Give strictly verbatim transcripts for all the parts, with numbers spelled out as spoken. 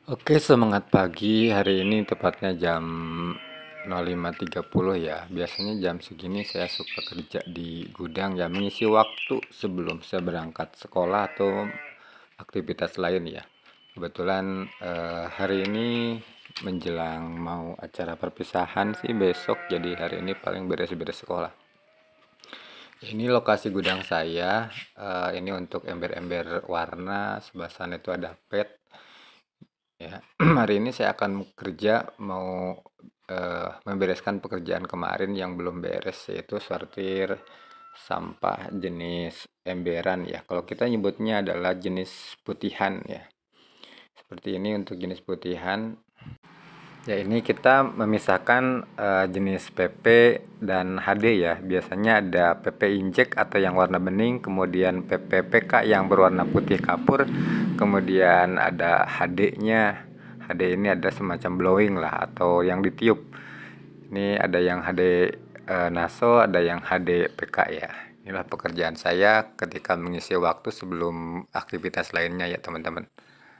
Oke, semangat pagi. Hari ini tepatnya jam nol lima tiga puluh ya. Biasanya jam segini saya suka kerja di gudang ya, mengisi waktu sebelum saya berangkat sekolah atau aktivitas lain ya. Kebetulan eh, hari ini menjelang mau acara perpisahan sih besok, jadi hari ini paling beres-beres sekolah. Ini lokasi gudang saya. Eh, ini untuk ember-ember warna, sebelah sana itu ada pet. Ya, hari ini saya akan kerja mau eh, membereskan pekerjaan kemarin yang belum beres, yaitu sortir sampah jenis emberan ya. Kalau kita nyebutnya adalah jenis putihan ya. Seperti ini untuk jenis putihan. Ya, ini kita memisahkan eh, jenis P P dan H D ya. Biasanya ada P P injek atau yang warna bening, kemudian P P P K yang berwarna putih kapur, kemudian ada H D-nya. H D ini ada semacam blowing lah atau yang ditiup. Ini ada yang H D eh, naso, ada yang H D P K ya. Inilah pekerjaan saya ketika mengisi waktu sebelum aktivitas lainnya ya teman-teman.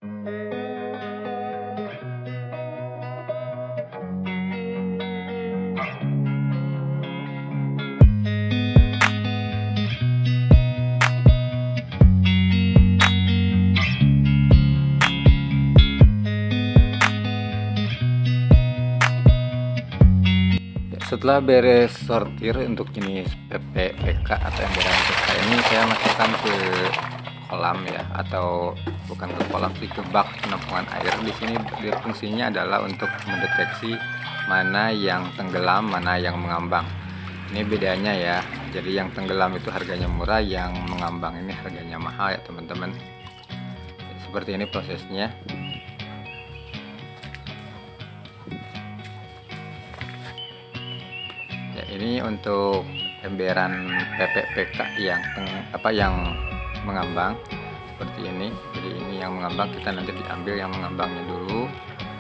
Setelah beres sortir untuk jenis P P P K atau emberan P K ini, saya masukkan ke kolam ya, atau bukan ke kolam sih, ke bak penampungan air. Di sini dia fungsinya adalah untuk mendeteksi mana yang tenggelam, mana yang mengambang. Ini bedanya ya. Jadi yang tenggelam itu harganya murah, yang mengambang ini harganya mahal ya teman-teman. Seperti ini prosesnya. Ya, ini untuk emberan P P P K yang teng, apa yang mengambang seperti ini. Jadi ini yang mengambang, kita nanti diambil yang mengambangnya dulu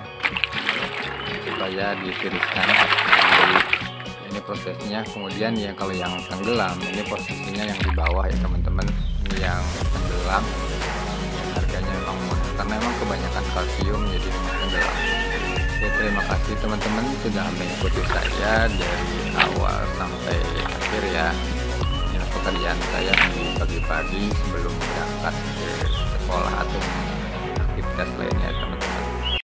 supaya ditiriskan. Jadi, ini prosesnya. Kemudian ya kalau yang tenggelam ini posisinya yang di bawah ya teman-teman. Ini yang tenggelam, harganya memang murah karena memang kebanyakan kalsium jadi tenggelam. Oke, terima kasih teman-teman sudah mengikuti saya dari awal sampai akhir ya. Ini pekerjaan saya di pagi-pagi sebelum berangkat ke sekolah atau aktivitas lainnya teman-teman.